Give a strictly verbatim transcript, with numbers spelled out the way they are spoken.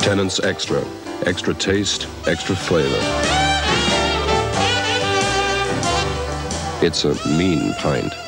Tennents Extra. Extra taste, extra flavor. It's a mean pint.